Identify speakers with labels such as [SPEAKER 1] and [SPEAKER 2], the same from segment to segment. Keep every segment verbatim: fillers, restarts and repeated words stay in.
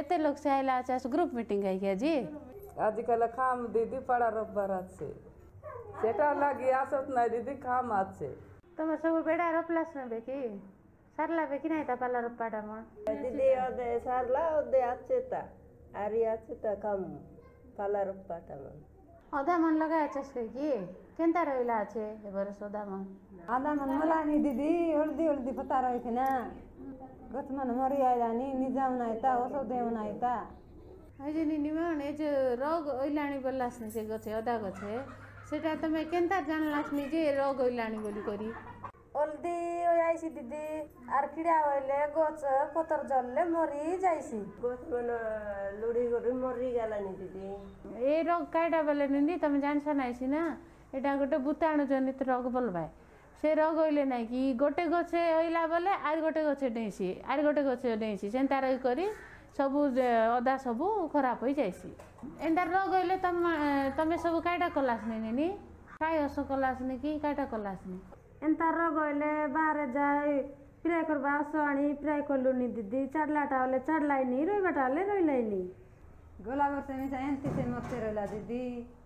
[SPEAKER 1] केते लोग से आइला अच्छा ग्रुप मीटिंग है क्या जी
[SPEAKER 2] आजकल खाम दीदी पड़ा रब्बर আছে সেটা লাগি আসত না দিদি খাম আছে
[SPEAKER 1] তোমার সব বেড়া রপ্লাস নেবে কি সারলা বে কি নাই তা পালা রপ্পাটা মন
[SPEAKER 3] দিদি ওদে সারলা ওদে আছে তা আরি আছে তা কাম পালা রপ্পাটা মন
[SPEAKER 1] অদা মন লাগা আছে কি কেনতা রইলা আছে এবারে সদা মন
[SPEAKER 4] আদা মন মলানি দিদি হলদি হলদি পতা রইছে না গছ মন মরি আইলানি নিজাম নাইতা ওসব দেও নাইতা
[SPEAKER 1] এই যে নিনিমন এই যে রোগ ওইলানি বললাস না সে গছে অদা গছে সেটা তুমি কেনতা জানলাস নি যে রোগ ওইলানি বলি করি
[SPEAKER 5] হলদি ওই আইছি দিদি আর কিড়া হইলে গছ পতর জ্বললে মরি যাইছি
[SPEAKER 3] গছ মন লুড়ি গড়ি মরি গেলানি দিদি
[SPEAKER 1] এই রোগ কাইটা বলে নিনি তুমি জানছ নাইছি না এটা গোটে ভূতাণু জনিত রোগ বলবাই से रोग होइले ना कि गोटे गछे होइला बोले आर गोटे गछे डेसी आर गोटे गछे डेसी सेंता रही करी सबु अदा सबु खराब हो जाइसी एंता रोग होइले तम तमे सबु काइटा कलास नहीं नी काय हस कलास नहीं कि काइटा कलास नहीं
[SPEAKER 5] एंता रोग होइले बाहर जाय प्राय करबा आनी प्राय करलुनी दीदी चढ़लाटा होले चढ़लाइनी रोइबाटा होले रोइलाइनी
[SPEAKER 4] गोला वर्ष में एंती से मरते रहला दीदी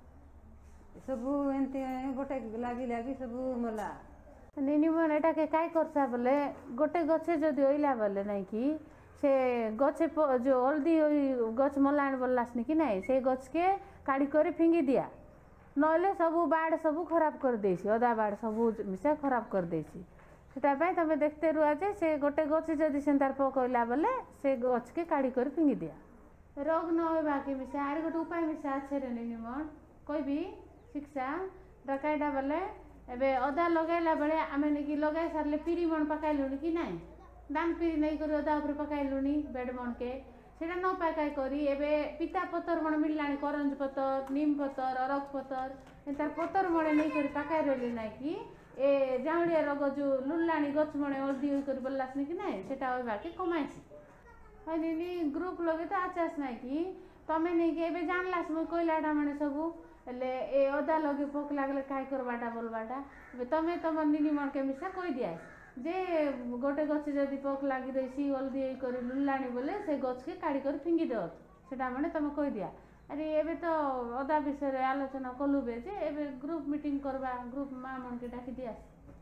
[SPEAKER 4] सबु एंती गोटे लागी लागी सबु मला
[SPEAKER 1] निनिमन एटा के काय करसा बोले गोटे गछे जदि ओइला बोले नहीं कि से गछे जो हल्दी गछ मलाण बोललासनी कि नहीं से गछ के काढ़ी कर फिंगी दिया नले सबु बाड़ सबु खराब कर देसी अदा बाड़ सबु मिसा खराब कर देसी सेटा पय तमे देखते रुआ जे से गोटे गछ जदि सेंतार पकइला बोले से गछ के काढ़ी कर फिंगी दिया रोग न होय बाकी मिसा आर गोटे उपाय मिसा আছে रे निनिमन कोई भी शिक्षा डकाइडा बोले एबे अदा लगाइला बेले आमे नेकी लगाइ सारले पिरी मन पकाइलुनी कि नाही दान पिरी नहीं करी अदा ऊपर पकाइलुनी बेड मन के सेटा न पकाइ करी एबे पिता पतर मन मिललानी करंज पतर नीम पतर अरक पतर एंता पतर मणे नहीं करी पकाइ रहली नाही कि ए जाउडिया रोग जो लुल्लानी गछ मणे हल्दी होई करी बोललासनी कि नाही सेटा होय बाकी कमाइछि हनिनी ग्रुप लगे तो आचास नाही कि तमे नहीं के एबे जानलास म कोइलाडा मणे सबु ले ए अदा लगे पोक लागले काय करबाटा बोलबाटा तमे तमर निनी मन के मिसा कहि दिया जे गोटे गछ जदि पोक लागी रहिसी हल्दी ए करी लुल्लानी बोले से गछ के काढ़ी कर फिंगी दो सेटा माने तमे कहि दिया अरे एबे तो अदा विषय रे आलोचना कलु बे जे एबे ग्रुप मीटिंग करबा ग्रुप मा मन के डाकी दिया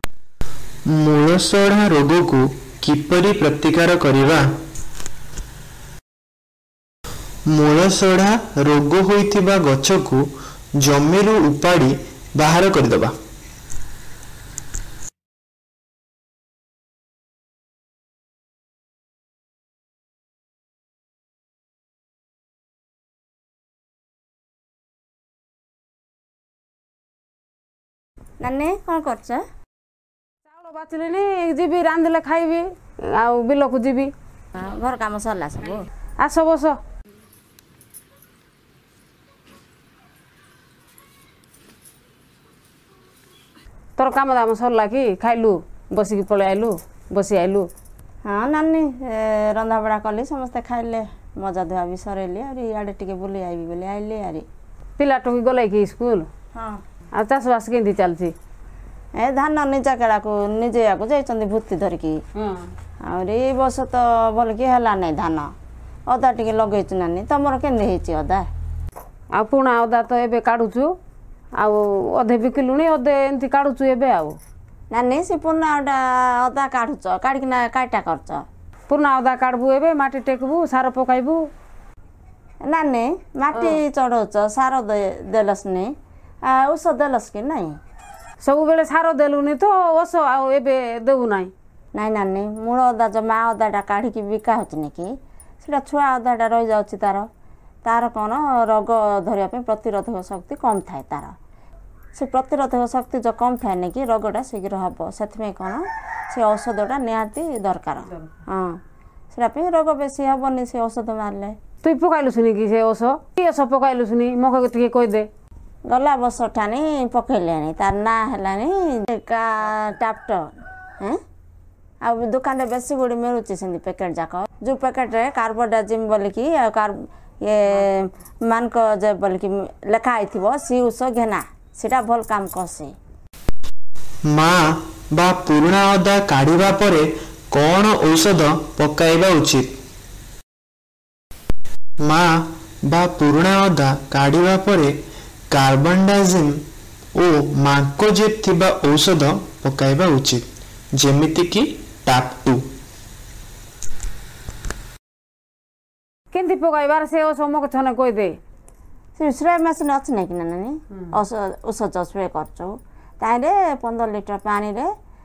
[SPEAKER 6] मूलसोढ़ा रोग को किपरि प्रतिकार करिवा मूलसोढ़ा रोग होइथिबा गछ को जमीरू उपाड़ी बाहर कर दबा
[SPEAKER 5] नानी कौन करछ
[SPEAKER 4] चाउल बाचलेनी जीबी रांधले खाइबी आ बिल को जीबी
[SPEAKER 5] घर काम सरला सब
[SPEAKER 4] आस बस तोर काम दाम सरला कि खाइलु बसिक पळे आइलु बसी आइलु
[SPEAKER 5] हाँ नानी रंधा बड़ा कली समस्ते खाइले मजा धुआ भी सरेली और इआडे टिके बुली आइबी बोले आइले आरी
[SPEAKER 4] पिला टोकी गले कि स्कूल
[SPEAKER 5] हाँ
[SPEAKER 4] आ चाष बास केंदी चलछि
[SPEAKER 5] ए धान निजा केड़ा को निजे आको जाइचंदी भूति धरकी
[SPEAKER 4] हां
[SPEAKER 5] और ए बस तो बोल के हला नै धान अदा टिके लगैछु नानी तमर केंदे हेछि अदा
[SPEAKER 4] आ पुणा अदा तो एबे काढुछु आ अधे बिकिलुनी अधे एंती काढुछु एबे आ
[SPEAKER 5] नानी से पुना अदा काढुछ काढिकना काटा करछ
[SPEAKER 4] पुना अदा काढबु एबे माटी टेकबु सार पकाइबु
[SPEAKER 5] नानी माटी चढौछ सार देलस नै आ औषध देलस कि नै
[SPEAKER 4] सब बेले सार देलुनी तो ओस आ एबे देउ नै
[SPEAKER 5] नाइ नानी मूल अदा जमा अदाटा काढिकी बिका होछ नेकी सेटा छुआ अदाटा रहि जाउछि तार तार कोन रोग धरिया पे प्रतिरोधक शक्ति कम थाए तार से प्रतिरोधक शक्ति जो कम थाए नेकी रोगटा शीघ्र हबो सेथमे कोन से औषधटा निहाती दरकार हां सेटा पे रोग बेसी हबोनी से औषध मारले
[SPEAKER 4] तुई पकाइलु सुनी कि से ओस कि ओस पकाइलु सुनी मको के कहि दे
[SPEAKER 5] गला बस ठानी पकैलेनी तार ना हलानी का टाप्टर हैं आ दुकान रे बेसी गुडी मिलुची सेंदी पैकेट जाक जो पैकेट रे कार्बोडाजिम बोल की कार ये मान को जे बोल की लिखा आइथिबो सी उस घेना सेटा भल काम करसे
[SPEAKER 6] मां बा पुराना अदा काढिबा परे कोन औषध पकाइबा उचित ମା ବା ପୁରୁଣା ଅଦା କାଢ଼ିବା ପରେ କାର୍ବନଡାଜିମ୍ ଓ ମାଙ୍କୋଜେବ୍ ଥିବା ଔଷଧ ପକାଇବା ଉଚିତ, ଯେମିତିକି ଟାପ୍ ଟୁ।
[SPEAKER 7] କେମିତି ପକାଇବାର ସେ ଔଷଧ ଛନେ କହିଦେ।
[SPEAKER 5] ସେ ସ୍ପ୍ରେ ମେସିନ୍ ଅଛି ନାଇଁ କି ନା ନାନୀ, ଔଷଧ ସ୍ପ୍ରେ କରୁଛୁ ତାହିଁରେ ପନ୍ଦର ଲିଟର ପାଣିରେ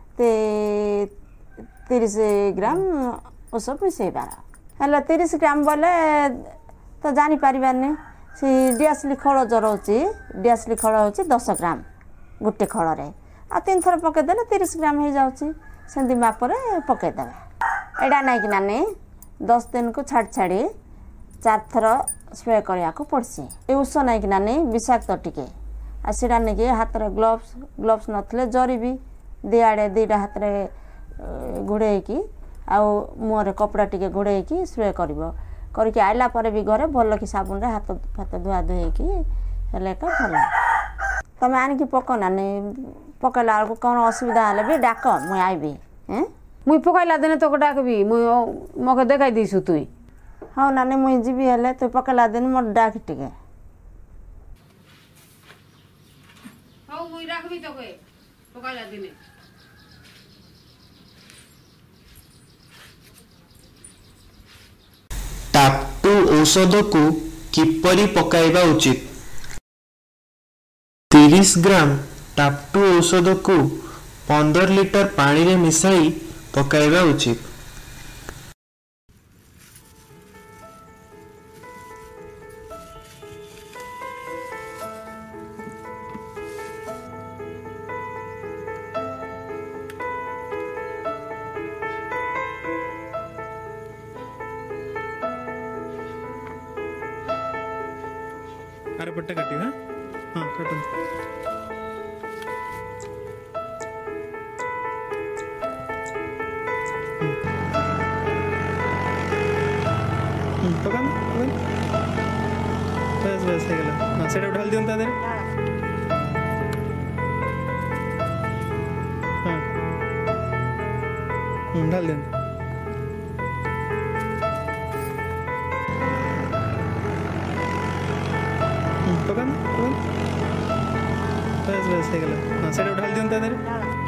[SPEAKER 5] ତିରିଶ ଗ୍ରାମ ଔଷଧ ମିଶାଇବାର। ହେଲେ ତିରିଶ ଗ୍ରାମ ବୋଲେ ତ ଜାଣିପାରିବାନି। ସେ ଡିଆସିଲି ଖୋଳ ଯେଉଁ ରହୁଛି, ଡିଆସିଲି ଖୋଳ ହେଉଛି ଦଶ ଗ୍ରାମ ଗୋଟେ ଖୋଳରେ, ଆଉ ତିନି ଥର ପକାଇଦେଲେ ତିରିଶ ଗ୍ରାମ ହେଇଯାଉଛି। ସେମିତି ମାପରେ ପକାଇଦେବେ। ଏଇଟା ନାଇଁ କି ନାନୀ ଦଶ ଦିନକୁ ଛାଡ଼ି ଛାଡ଼ି ଚାରି ଥର ସ୍ପ୍ରେ କରିବାକୁ ପଡ଼୍ସି। ଏ ଉଷ ନାଇଁ କି ନାନୀ ବିଷାକ୍ତ ଟିକେ, ଆଉ ସେଇଟା ନେଇକି ହାତରେ ଗ୍ଲୋଭ୍ସ ଗ୍ଲୋଭ୍ସ ନଥିଲେ ଜରି ବି ଦିଆଡ଼େ ଦୁଇଟା ହାତରେ ଘୋଡ଼େଇକି ଆଉ ମୁହଁରେ କପଡ଼ା ଟିକେ ଘୋଡ଼େଇକି ସ୍ପ୍ରେ କରିବ। କରିକି ଆଇଲା ପରେ ବି ଘରେ ଭଲକି ସାବୁନରେ ହାତ ଫାତ ଧୁଆ ଧୁଇ ହେଇକି ହେଲେ ଏକା ଭଲ। ତମେ ଆଣିକି ପକାଅ ନାନୀ, ପକାଇଲା ବେଳକୁ କ'ଣ ଅସୁବିଧା ହେଲେ ବି ଡାକ, ମୁଇଁ ଆଇବି।
[SPEAKER 7] ମୁଇଁ ପକାଇଲା ଦିନେ ତୋକେ ଡାକବି, ମୁଇଁ ମକେ ଦେଖାଇ ଦେଇଛୁ ତୁଇ।
[SPEAKER 5] ହଉ ନାନୀ ମୁଇଁ ଯିବି, ହେଲେ ତୁଇ ପକାଇଲା ଦିନ ମୋର ଡାକ ଟିକେ।
[SPEAKER 7] ହଉ ମୁଇଁ ଡାକବି ତୋକେ ପକାଇଲା ଦିନେ।
[SPEAKER 6] ଟାପ୍ ଟୁ ଔଷଧକୁ କିପରି ପକାଇବା ଉଚିତ? ତିରିଶ ଗ୍ରାମ ଟାପ୍ ଟୁ ଔଷଧକୁ ପନ୍ଦର ଲିଟର ପାଣିରେ ମିଶାଇ ପକାଇବା ଉଚିତ।
[SPEAKER 8] अरे पट्टे काटी हाँ हाँ काटो पकान पकान बस बस है गला हाँ सेटा ढाल दियो ता दे हाँ हम्म ढाल दियो पकान पकान बस बस है गला हाँ सेटा ढाल दियो ता दे